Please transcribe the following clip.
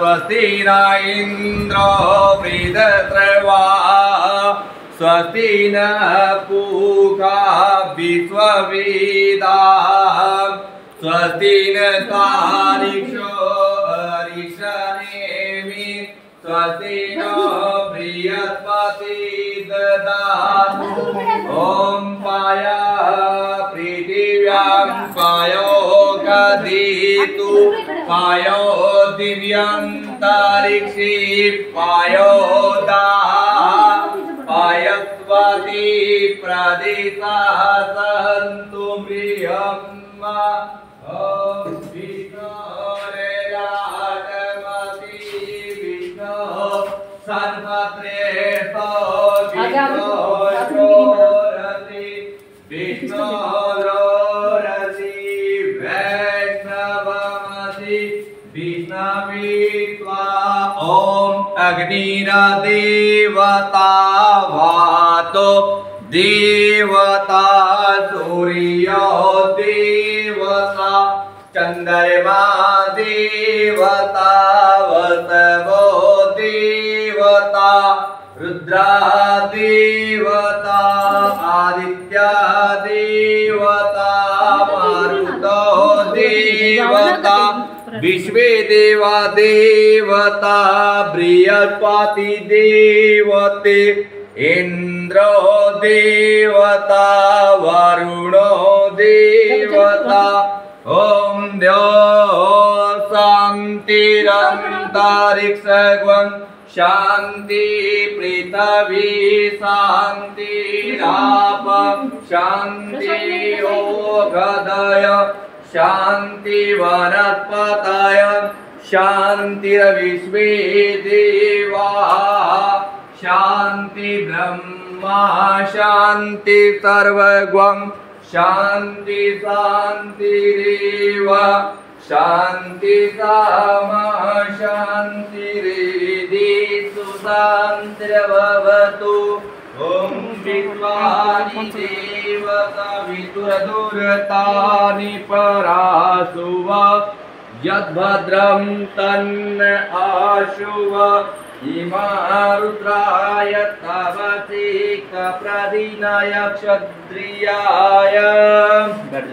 स्वस्ति न इन्द्रो वृद्धश्रवा स्वस्ति न पूषा विश्ववेदाः स्वस्ति नस्तार्क्ष्यो अरिष्टनेमिः स्वस्ति नो बृहस्पतिर्दधातु ॐ पाया पृथिव्यां पायोऽकधीतु पायो दिव्यान्तरिक्षे पायोदाः पायस्वती प्रदिशः सन्तु बृहन्मा ॐ विष्णोरेराटमसि विष्णो सर्वश्रेष्ठो विष्णोरोरसि विष्णोरोरसि वैष्णवमसि विष्णुत्वा ॐ अग्निर्देवता वातो देवता सूर्यो देवता चंद्रमा देवता वसवो देवता रुद्रा देवता आदित्य देवता मारुतो देवता विश्वे देवा देवता बृहस्पति देवते इंद्रो देवता वरुणो देवता ओम द्यो शांतिरन्तरिक्षं शांति पृथ्वी शांतिराप शांति ओषधय शांति वनस्पतय शांतिर्विश्वे देवाः शांति ब्रह्मा शांति सर्वगं शांति शांतिरेव शांति सामा शांतिरेधि सुशान्तिर्भवतु ॐ विश्वानि देवता विदुरदुरतानि पराशुव यद्भद्रं तन्न आशुव इमा रुद्राय तव प्रदिनाय क्षत्रियाय